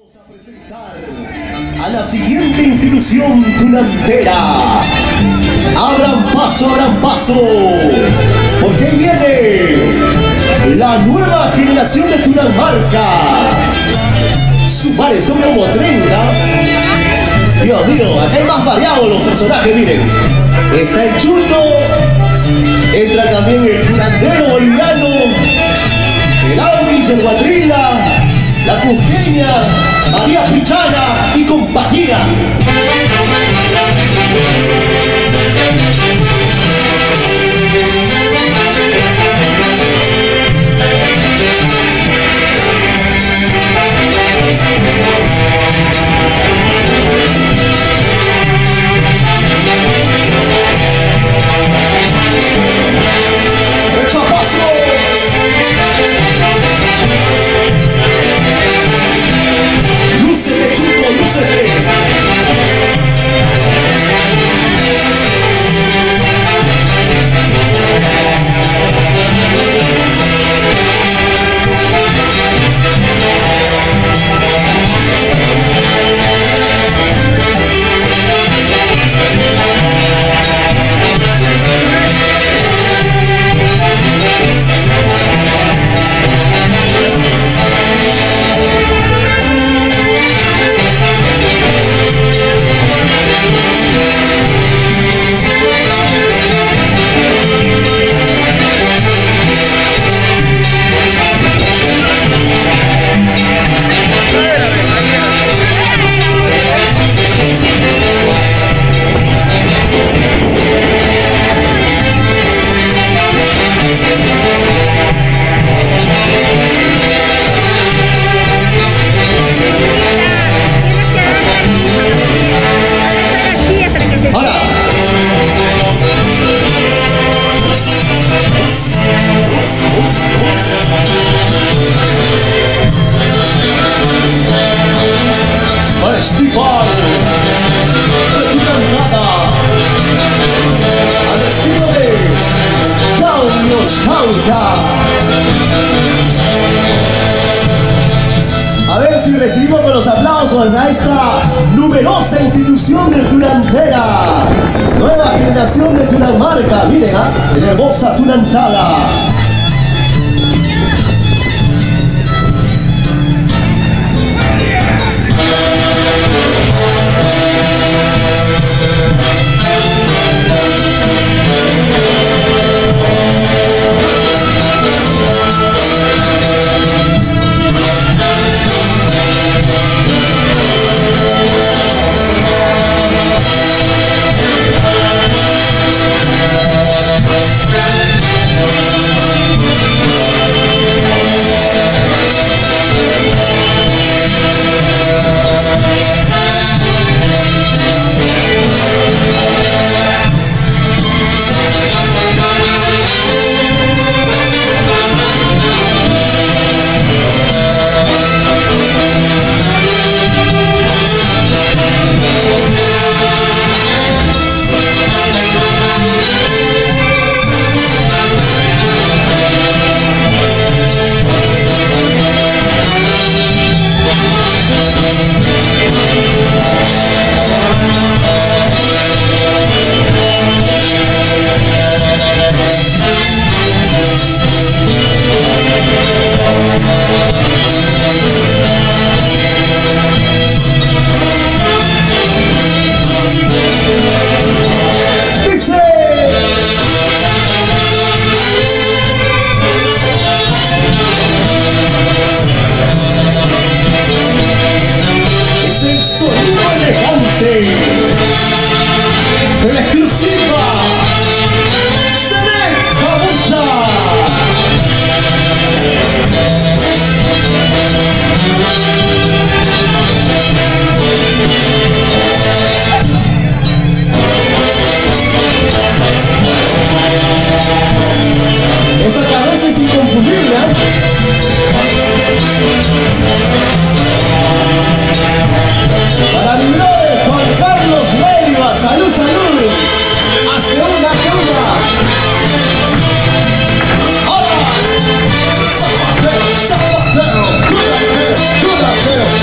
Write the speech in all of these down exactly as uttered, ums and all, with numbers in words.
Vamos a presentar a la siguiente institución tunantera. Abran paso, abran paso, porque viene la nueva generación de Tunanmarca. Sus pares son como treinta. Dios mío, acá hay más variados los personajes, miren. Está el Chuto, entra también el curandero boliviano, el Auris, el Guatrila, la Cusqueña, María Pichana y compañía. Festival de Tunantada al estilo de Carlos Cauca. A ver si recibimos con los aplausos a esta numerosa institución de Tunantera, nueva generación de Tunanmarca. Miren, ¿ah? La hermosa Tunantada.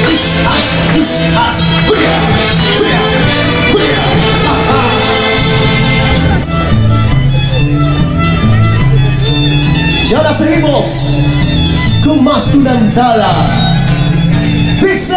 It's us, it's us. Huya, huya, huya. Y ahora seguimos con más tunantada. Dice.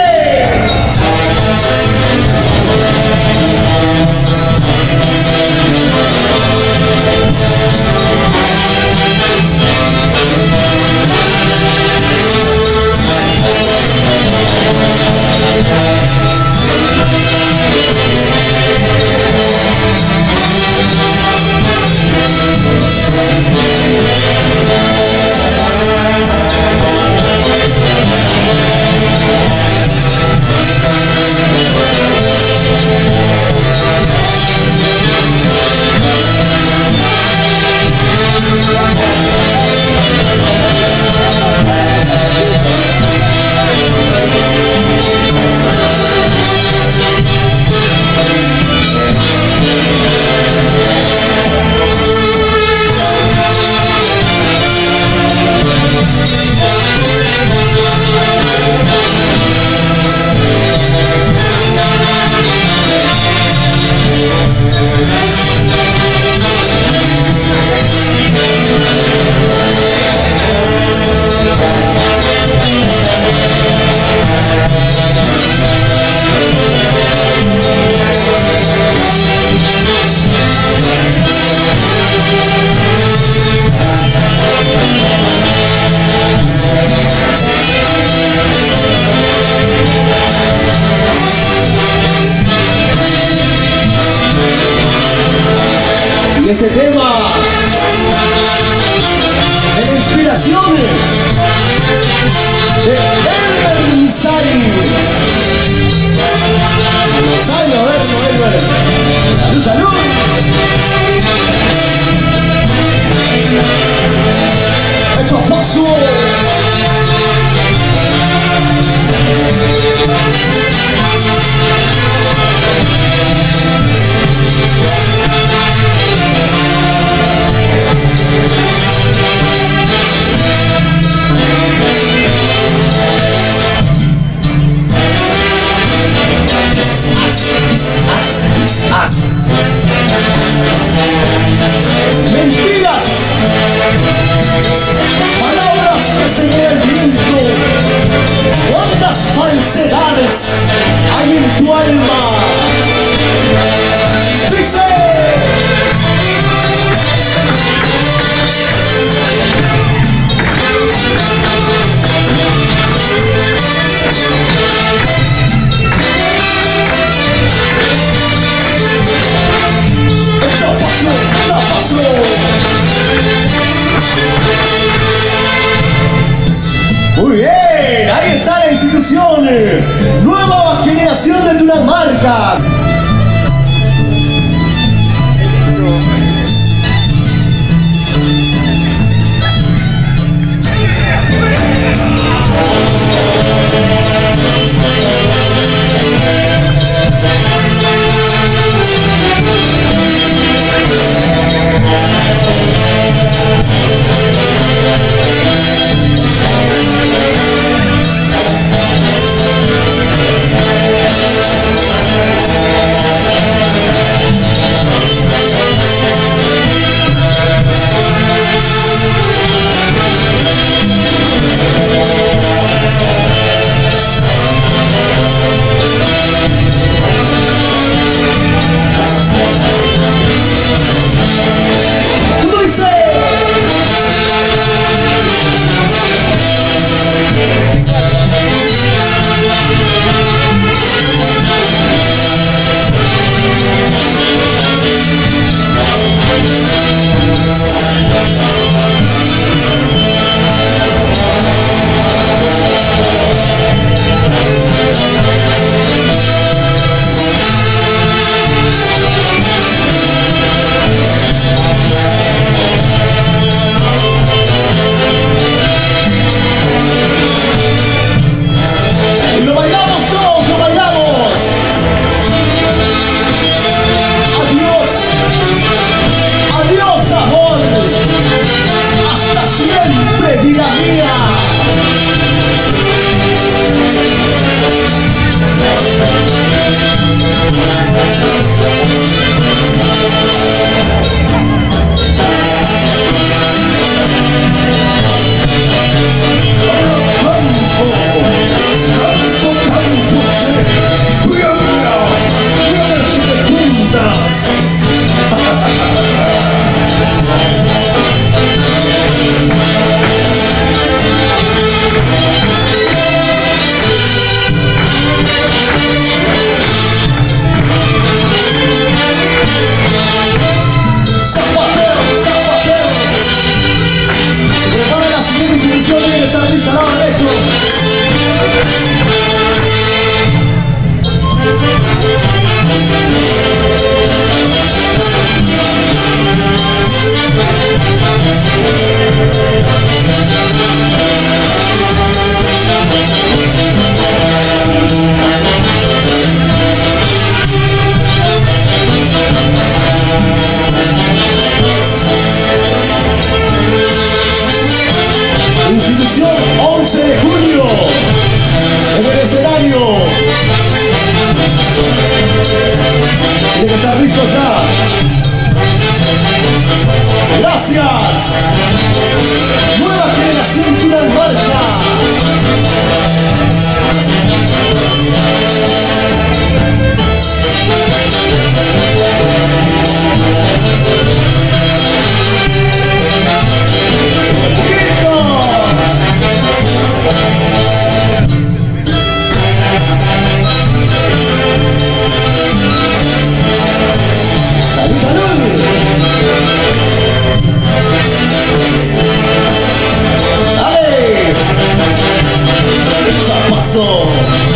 Y ese tema de la inspiración de Elber Misari. Salud, a verlo, Elber. Salud, salud. Hecho paso. Mentiras, palabras que se llevan el viento. ¿Cuántas falsedades hay en tu alma? Dice. Muy bien, ahí está la institución, nueva generación de Tunamarca.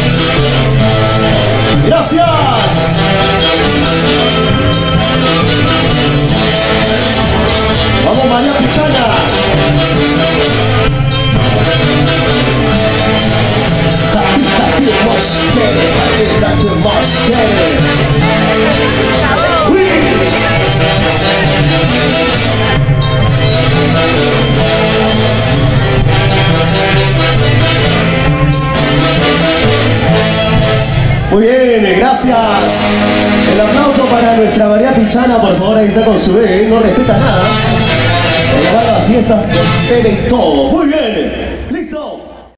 Gracias. Vamos, María Pichana. Happy, happy, más quiere, happy, happy, más quiere. Muy bien, gracias. El aplauso para nuestra María Pichana, por favor, ahí está con su bebé, no respeta nada. Va a las fiestas con tele y todo. Muy bien.